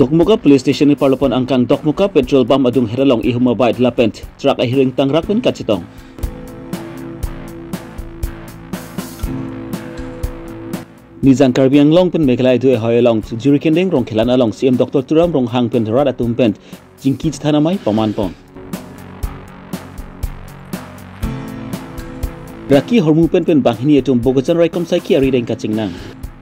Dokmuka police station ni parlopon angkang Dokmuka petrol pump adung heralong ihumabait lapent truck ahiring tangrak pen kacitong. Nizang Karbi Longri pen mekalai tu hoyalong juri kendeng rong kelan along CM Dr. Turam rong hang pen rat atum pen jingki tanamai paman pon. Raki hormu pen bangini atum bogojan raikom saiki ari deng kacing nang.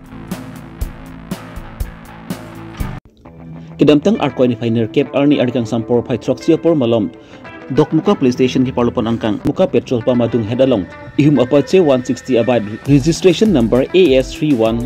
Kedamtang arkoi ni finer cap arni arkang sampor pai troxia por malom Dokmuka police station ki parlopon angkang muka petrol pump adung hedalong ihum apache 160 abad registration number AS31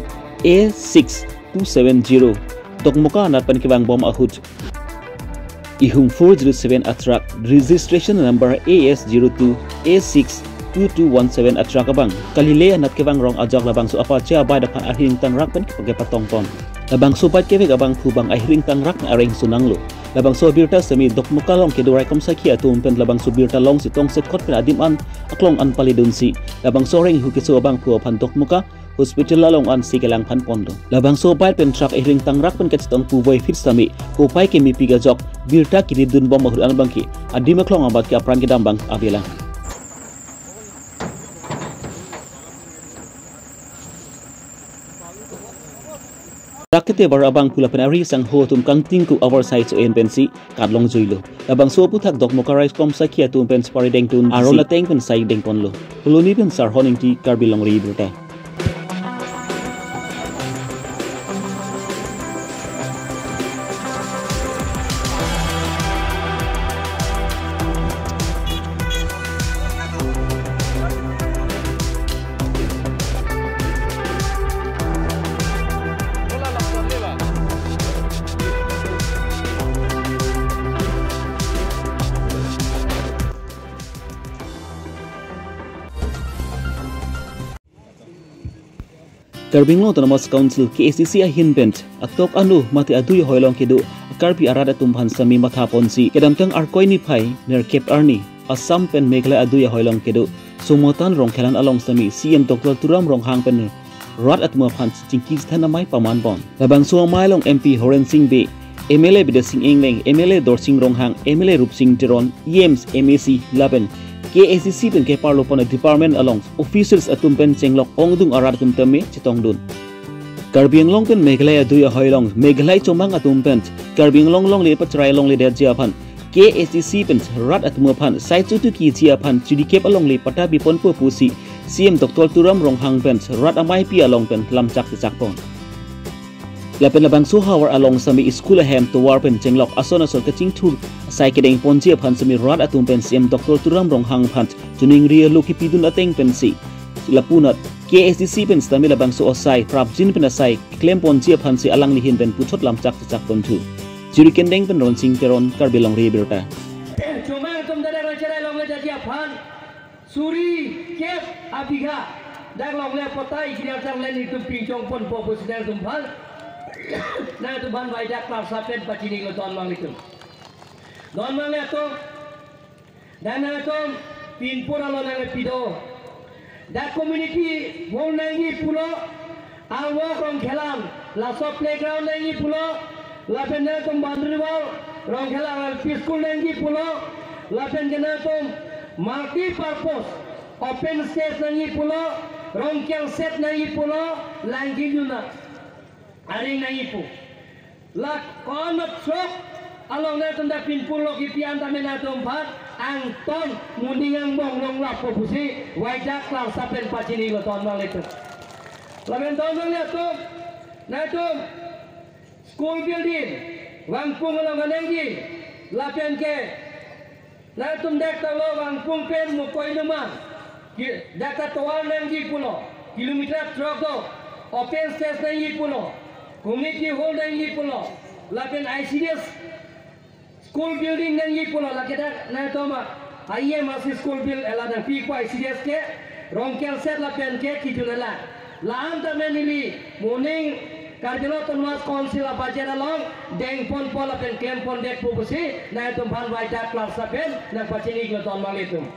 A6270 Dokmuka anatpan ki bang bom ahut ihum 407 atrak registration number AS02 A62217 atrak abang kalile anat ki bang rong ajak labang so apache abad apa ahing tangrak pen ki patong pon labang sobat kevek abang pubang ahiring tangrak na areng sunanglo labang so Abirta semi Dokmuka long kedo raikom saki atum pen labang so Abirta long si tong set kot pen adim an aklong an palidun si labang so reng hukiso abang pu pan Dokmuka hospital lalong an si kelang pan pondo labang so bai pen truck ahiring tangrak pen ketong pu boy fit sami ko pai ke mi piga jok Abirta kini dun bom mahur an bangki adim aklong abat ke apran ke dambang abela Rakete bar abang pula penari sang ho tum kang tingku oversize o pensi kadlong joilo abang so puthak Dokmuka rice kom sakia tum pen pari deng tun arola teng pen sai deng ponlo puloni pen sar honing ti Karbi Longri Abirta Karbi Autonomous Council KACC ahin bent atok anu mati adui hoilong kedu Karbi arada tumhan sami matha ponsi kedamtang arkoi ni phai ner kep arni Assam pen Meghalaya adui hoilong kedu sumotan rong khelan along sami CM Dr. Turam rong hang pen rat atma phan chingki thanamai paman bon labang so mailong MP Horen Singh be MLA Bida Singh Engleng MLA Dorsing rong hang MLA Rup Singh Teron EMS MAC Laben KACC pen ke parlopon department along officers atum pen chenglok ongdung arat tum tame chitong dun Karbi Long pen Meghalaya duya hoilong Meghalaya chomang atum pen Karbi Long le patrai long le dia phan KACC pen rat atum phan sai chutu ki chia phan chidi kep along le pata bipon pu pusi CM Dr. Turam rong hang pen rat amai pi along pen lam chak pon Lapen labang so hawar along sami school ahem to war pen chenglok asona sol kaching thur sai kedeng ponji phan sami rat atum pen CM Dr. Turam rong hang phan tuning ria loki pidun ateng pen si lapunat KACC pen stami labang so osai prapjin pen asai claim ponji phan si alang lihin pen puchot lam chak pon thu juri kendeng pen ron sing teron Karbi Longri Abirta chuma tum dare rachara long le jatia phan suri kep abiga dak long le potai kira chang le ni tum pingchong pon po posida tum phan na tu ban vai dak par sapen pachini lo don mang litum don mang le to dana to pin pura lo na pido da community won nangi pulo awa rong khelam la so playground nangi pulo la pena to bandriwal rong khelam school nangi pulo la pena to multi purpose open space nangi pulo rong kyang set nangi pulo langi juna aring nangipu la konot sok along na tanda pinpulo kipian tamena tompat ang ton muningang bong long lapo pusi wajak lang sapen pachini lo ton malito lamen ton lang to na to school building wangpung lo ganengi lapen ke na tum dek talo wangpung pen mo koy naman data toan nangi pulo kilometer troko open space nangi pulo community hall nangi pulo lapen ICDS school building nangi pulo lakeda na toma IM asi school build elada pi ko ICDS ke rongkel set lapen ke kijunala la anta menili morning Karbi Autonomous Council apajera long deng pon pol lapen claim pon dek pubusi na tom ban vai dak class lapen na pachini ko ton malitum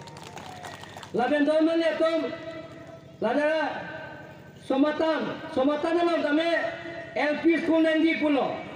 lapen don malitum ladara somatan long tame LP school nangi pulo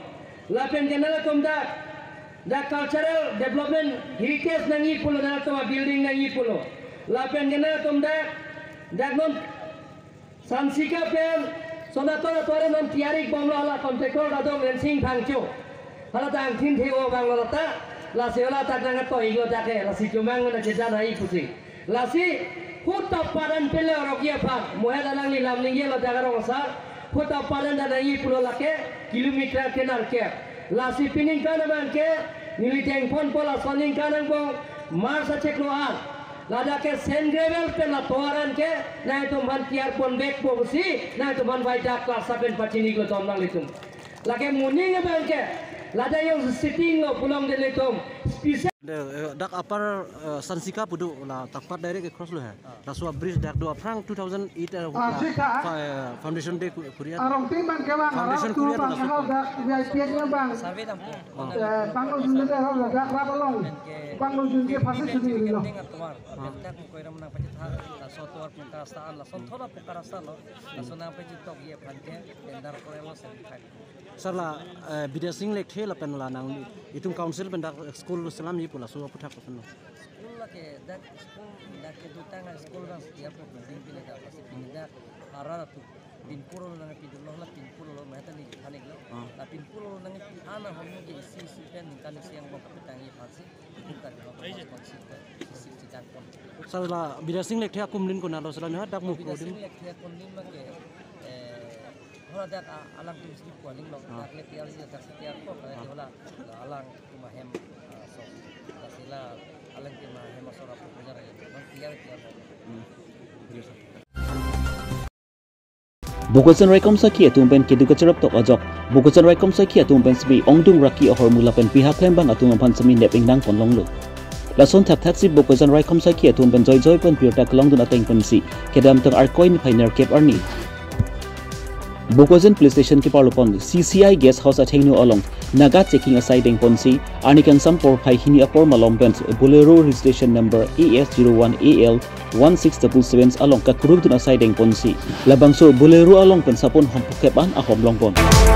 lapen kenala tomda da cultural development heritage nangi pulo na toma building nangi pulo lapen kenala tomda da non sansika pen sonatora tore non tiarik bonglo ala kontraktor adong rensing phangcho hala tang thin theo banglo ta la seola ta nang to igo take la si chumang na cheja nai pusi la si huta paran pele rogia phang mohe dalang ni lam ninge la jaga rong sar huta paran da nai pulo lake kilometer kenar ke la si pining kana man ke nili teng pon pola soning kanang bong marsa cheklo an lada ke sen gravel pe la toaran ke na to man tiar pon bek po si na to man vai dak class 7 pachini go tom nang litum lake muning ban ke lada yang sitting lo pulang de litum dak apar sansika pudu la takpat direct cross lo hai la suap bridge dak do aprang 2008 foundation day kuriat arong ting ban ke bang foundation tu kuriat bang la hau dak VIP nya bang survey dampu bang lo jun de hau dak rabalong bang lo jun ke phase sudi lo tomar tak koiram na pajit ha la sotor punta staan la sonthora pukara sta lo la sona pajit tok ye phanke tender kore lo certified sarla bidasing lek the la pen la nang itung council pen dak school salam yi pula so puthak pen school la ke dak school dak ke dutang school ran setiap building pile dak pasti pindah arah tu pinpuro nang pidullah la pinpuro lo meta ni khanik lo la pinpuro nang ana homo ge si pen kalik siang bo kapitang ye phasi bukan lo konsep si cikan pon sarla bidasing lek the akumlin ko na lo salam ha dak mu ko bidasing din lek the konlim ma ke hola dak alang tu sini kualing lo dak lek tiar si dak setiap ko kaya hola alang kumahem so sila alang kumahem sora pujar ya bang tiar Bukosan Raikom Sakia tumpen keduka cerap tok ojok. Bukosan Raikom Sakia tumpen sebi ongdung raki ohor mula pen pihak lembang atung pan semi neping dang pon longlu. Lason tap taxi Bukosan Raikom Sakia tumpen joy pen pirta kelong dun ateng pensi. Kedam teng arkoin pioneer cap arni. Bukosan police station ki parlopon CCI guest house athengnu along naga checking aside deng ponsi anikang sampor phai hini apor malompen Bolero registration number AS01AL 1677 along ka kurug dun aside deng ponsi labangso Bolero along pen sapon hompokepan ahom longpon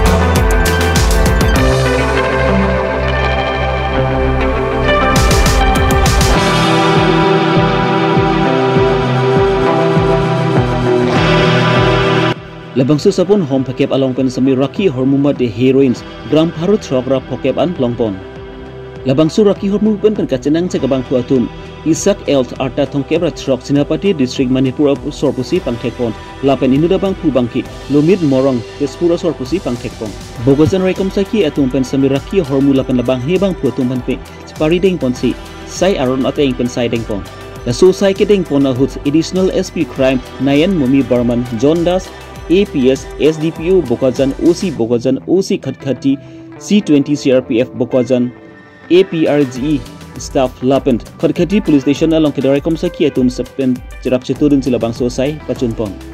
Labangsu sapon home pakep along pen sami raki hormuma de heroines gram parut rogra pokep an longpon. Labangsu raki hormu pen kacenang cekabang pu atum Isak Elt arta thongkebra trok Sinapati district Manipur sorpusi pangthekpon lapen inuda bang pu bangki Lumid Morong Tezpura sorpusi pangthekpon. Bogosan Raikom Saki atum pen sami raki hormu lapen labang hebang pu atum pen pe spari deng ponsi sai aron ateng pen sai deng pon. The susai kedeng pon ahut additional SP crime Nayan Mumi Barman John Das APS, SDPO Bokajan, OC Khatkhati, C20 CRPF Bokajan, APRGE staff Lapent, Khatkhati police station along Kedarai Komsaki atum sepen jerap cetudun silabang sosai pacunpon.